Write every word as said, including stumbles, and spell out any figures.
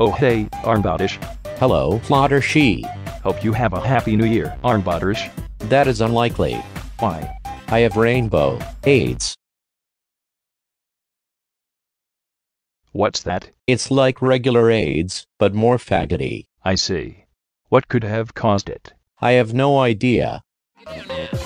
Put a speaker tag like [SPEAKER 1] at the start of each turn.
[SPEAKER 1] Oh hey, Armbodish.
[SPEAKER 2] Hello, Fluttershy.
[SPEAKER 1] Hope you have a happy new year, Armbodish.
[SPEAKER 2] That is unlikely.
[SPEAKER 1] Why?
[SPEAKER 2] I have rainbow AIDS.
[SPEAKER 1] What's that?
[SPEAKER 2] It's like regular AIDS, but more faggoty.
[SPEAKER 1] I see. What could have caused it?
[SPEAKER 2] I have no idea.